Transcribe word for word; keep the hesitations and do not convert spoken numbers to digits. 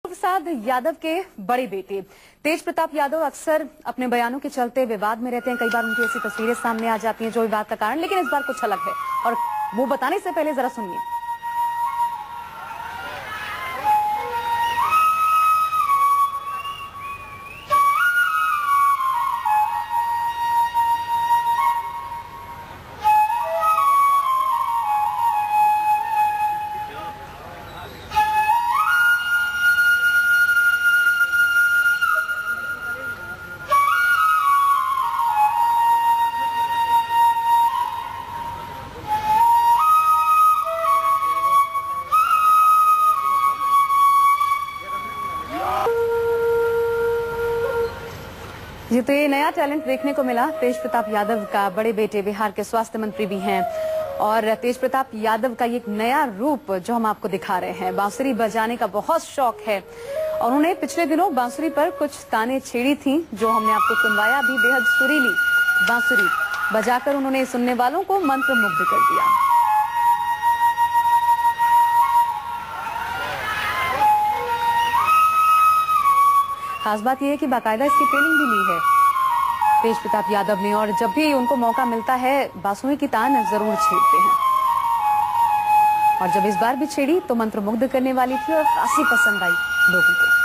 प्रसाद यादव के बड़े बेटे तेज प्रताप यादव अक्सर अपने बयानों के चलते विवाद में रहते हैं। कई बार उनकी ऐसी तस्वीरें सामने आ जाती हैं जो विवाद का कारण, लेकिन इस बार कुछ अलग है और वो बताने से पहले जरा सुनिए। जी, तो ये नया टैलेंट देखने को मिला तेज प्रताप यादव का। बड़े बेटे बिहार के स्वास्थ्य मंत्री भी हैं और तेज प्रताप यादव का ये एक नया रूप जो हम आपको दिखा रहे हैं। बांसुरी बजाने का बहुत शौक है और उन्होंने पिछले दिनों बांसुरी पर कुछ ताने छेड़ी थी जो हमने आपको सुनवाया भी। बेहद सुरीली बांसुरी बजाकर उन्होंने सुनने वालों को मंत्रमुग्ध कर दिया। खास बात यह है कि बाकायदा इसकी ट्रेनिंग भी ली है तेज प्रताप यादव ने और जब भी उनको मौका मिलता है बांसुरी की तान जरूर छेड़ते हैं। और जब इस बार भी छेड़ी तो मंत्रमुग्ध करने वाली थी और खासी पसंद आई लोगों को।